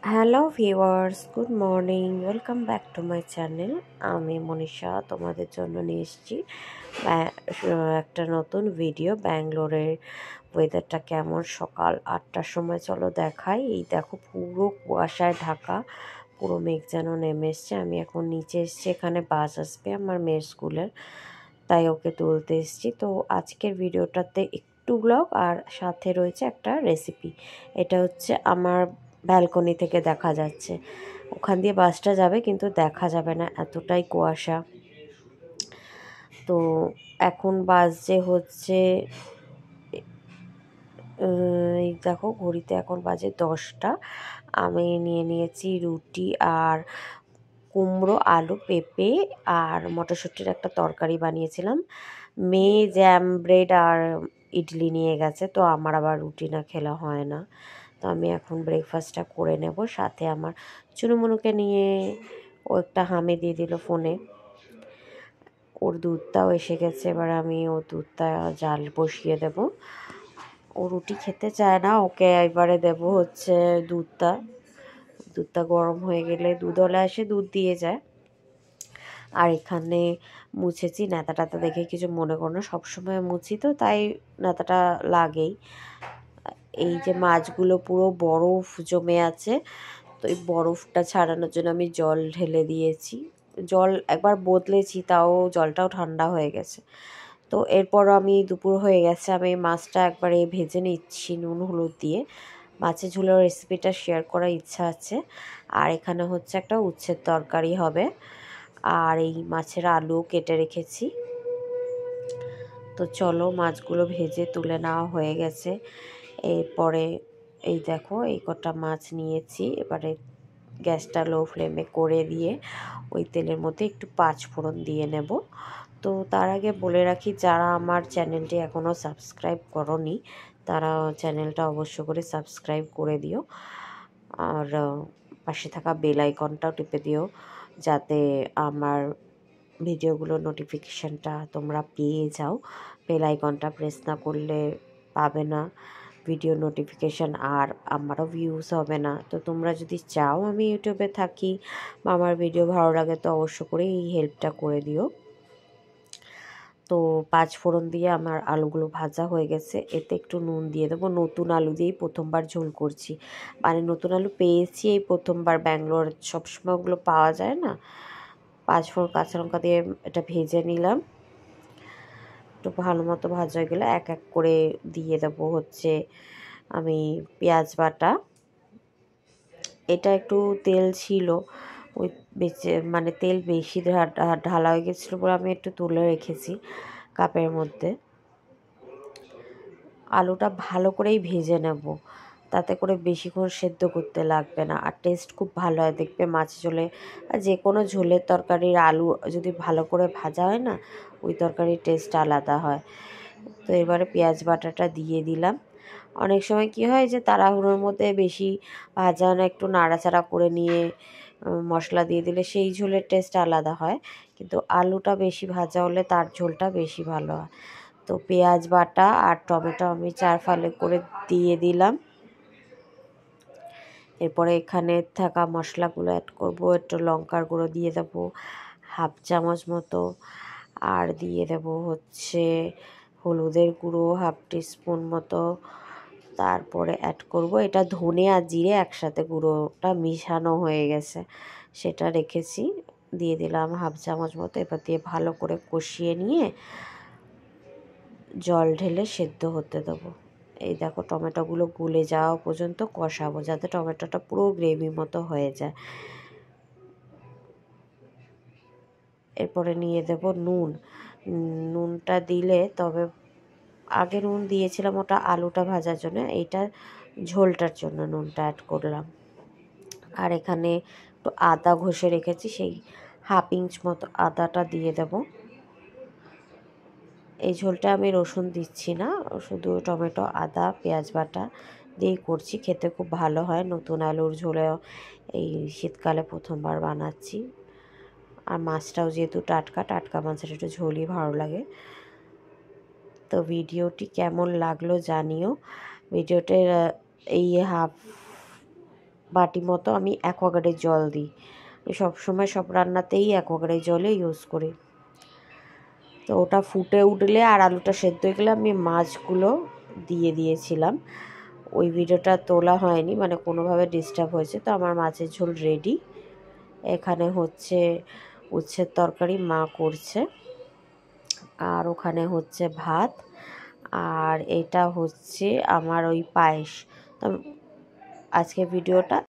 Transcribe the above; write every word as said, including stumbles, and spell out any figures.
Hello viewers, good morning. Welcome back to my channel. আমি মনীষা তোমাদের জন্য নিয়ে এসেছি একটা নতুন ভিডিও। ব্যাঙ্গালোরের ওয়েদারটা কেমন সকাল আটটার সময় চলো দেখাই। এই দেখো পুরো কুয়াশায় ঢাকা, পুরো মেঘ যেন নেমে এসছে। আমি এখন নিচে এসেছি, এখানে বাস আসবে আমার মেয়ের স্কুলের, তাই ওকে তুলতে এসেছি। তো আজকের ভিডিওটাতে একটু ব্লগ আর সাথে রয়েছে একটা রেসিপি। এটা হচ্ছে আমার ব্যালকনি থেকে দেখা যাচ্ছে, ওখান দিয়ে বাসটা যাবে কিন্তু দেখা যাবে না, এতটাই কুয়াশা। তো এখন বাজে হচ্ছে এই দেখো ঘড়িতে এখন বাজে দশটা। আমি নিয়ে নিয়েছি রুটি আর কুমড়ো, আলু, পেঁপে আর মটরশুঁটির একটা তরকারি বানিয়েছিলাম। মেয়ে জ্যাম, ব্রেড আর ইডলি নিয়ে গেছে, তো আমার আবার রুটি না খেলে হয় না। তো আমি এখন ব্রেকফাস্টটা করে নেব। সাথে আমার চুনুমুনুকে নিয়ে ও একটা হামি দিয়ে দিল ফোনে, ওর দুধটাও এসে গেছে। এবার আমি ও দুধটা জাল বসিয়ে দেব। ও রুটি খেতে চায় না, ওকে এবারে দেব হচ্ছে দুধটা। দুধটা গরম হয়ে গেলে দুধওয়ালা এসে দুধ দিয়ে যায়। আর এখানে মুছেছি, ন্যাতা টাতা দেখে কিছু মনে করো না, সবসময় মুছি তো তাই ন্যাতাটা লাগেই। এই যে মাছগুলো পুরো বরফ জমে আছে, তো এই বরফটা ছাড়ানোর জন্য আমি জল ঢেলে দিয়েছি। জল একবার বদলেছি, তাও জলটাও ঠান্ডা হয়ে গেছে। তো এরপর আমি দুপুর হয়ে গেছে, আমি মাছটা একবারে ভেজে নিচ্ছি নুন হলুদ দিয়ে। মাছের ঝোলের রেসিপিটা শেয়ার করার ইচ্ছা আছে। আর এখানে হচ্ছে একটা উচ্ছের তরকারি হবে, আর এই মাছের আলু কেটে রেখেছি। তো চলো মাছগুলো ভেজে তুলে নেওয়া হয়ে গেছে। এরপরে এই দেখো এই কটা মাছ নিয়েছি। এবারে গ্যাসটা লো ফ্লেমে করে দিয়ে ওই তেলের মধ্যে একটু পাঁচ ফোড়ন দিয়ে নেব। তো তার আগে বলে রাখি, যারা আমার চ্যানেলটি এখনও সাবস্ক্রাইব করোনি তারা চ্যানেলটা অবশ্য করে সাবস্ক্রাইব করে দিও, আর পাশে থাকা বেল আইকনটাও টিপে দিও, যাতে আমার ভিডিওগুলোর নোটিফিকেশানটা তোমরা পেয়ে যাও। বেল আইকনটা প্রেস না করলে পাবে না ভিডিও নোটিফিকেশান, আর আমারও ভিউজ হবে না। তো তোমরা যদি চাও আমি ইউটিউবে থাকি বা আমার ভিডিও ভালো লাগে, তো অবশ্য করে এই হেল্পটা করে দিও। তো পাঁচ ফোড়ন দিয়ে আমার আলুগুলো ভাজা হয়ে গেছে, এতে একটু নুন দিয়ে দেবো। নতুন আলু দিয়েই প্রথমবার ঝোল করছি, মানে নতুন আলু পেয়েছি এই প্রথমবার। ব্যাঙ্গালোর সবসময় ওগুলো পাওয়া যায় না। পাঁচ ফোড়ন কাঁচা লঙ্কা দিয়ে এটা ভেজে নিলাম। একটু ভালো মতো ভাজা হয়ে গেলে এক এক করে দিয়ে দেবো হচ্ছে আমি পেঁয়াজ বাটা। এটা একটু তেল ছিল, ওই বেঁচে মানে তেল বেশি ঢালা হয়ে গেছিলো বলে আমি একটু তুলে রেখেছি কাপের মধ্যে। আলুটা ভালো করেই ভেজে নেব, তাতে করে বেশিক্ষণ সেদ্ধ করতে লাগবে না, আর টেস্ট খুব ভালো হয়। দেখবে মাছ ঝোলে, যে কোনো ঝোলের তরকারির আলু যদি ভালো করে ভাজা হয় না, ওই তরকারির টেস্ট আলাদা হয়। তো এবারে পেঁয়াজ বাটাটা দিয়ে দিলাম। অনেক সময় কি হয় যে তাড়াহুড়োর মধ্যে বেশি ভাজা না, একটু নাড়াচাড়া করে নিয়ে মশলা দিয়ে দিলে সেই ঝোলের টেস্ট আলাদা হয়, কিন্তু আলুটা বেশি ভাজা হলে তার ঝোলটা বেশি ভালো হয়। তো পেঁয়াজ বাটা আর টমেটো আমি চার ফালি করে দিয়ে দিলাম। এরপরে এখানে থাকা মশলাগুলো অ্যাড করব। একটু লঙ্কার গুঁড়ো দিয়ে দেবো হাফ চামচ মতো, আর দিয়ে দেব হচ্ছে হলুদের গুঁড়ো হাফ টিস্পুন মতো। তারপরে অ্যাড করব এটা ধনে আর জিরে একসাথে গুঁড়োটা মিশানো হয়ে গেছে, সেটা রেখেছি, দিয়ে দিলাম হাফ চামচ মতো। এবার দিয়ে ভালো করে কষিয়ে নিয়ে জল ঢেলে সেদ্ধ হতে দেবো। এই দেখো টমেটোগুলো গলে যাওয়া পর্যন্ত কষাবো, যাতে টমেটোটা পুরো গ্রেভি মতো হয়ে যায়। এরপরে নিয়ে দেব নুন। নুনটা দিলে তবে, আগে নুন দিয়েছিলাম ওটা আলুটা ভাজার জন্য, এইটা ঝোলটার জন্য নুনটা অ্যাড করলাম। আর এখানে একটু আদা ঘষে রেখেছি, সেই হাফ ইঞ্চ মতো আদাটা দিয়ে দেব। এই ঝোলটা আমি রসুন দিচ্ছি না, শুধু টমেটো আদা পেঁয়াজ বাটা দিয়েই করছি, খেতে খুব ভালো হয়। নতুন আলুর ঝোলেও এই শীতকালে প্রথমবার বানাচ্ছি। আর মাছটাও যেহেতু টাটকা, টাটকা মাছের একটু ঝোলই ভালো লাগে। তো ভিডিওটি কেমন লাগলো জানিও। ভিডিওটির এই হাফ বাটি মতো আমি অ্যাকোয়াগার্ডের জল দিই। আমি সবসময় সব রান্নাতেই অ্যাকোয়াগার্ডের জলে ইউজ করি। তো ওটা ফুটে উঠলে আর আলুটা সেদ্ধ হয়ে গেলে আমি মাছগুলো দিয়ে দিয়েছিলাম। ওই ভিডিওটা তোলা হয়নি, মানে কোনোভাবে ডিস্টার্ব হয়েছে। তো আমার মাছের ঝোল রেডি। এখানে হচ্ছে উচ্ছের তরকারি মা করছে, আর ওখানে হচ্ছে ভাত, আর এটা হচ্ছে আমার ওই পায়েস। তো আজকে ভিডিওটা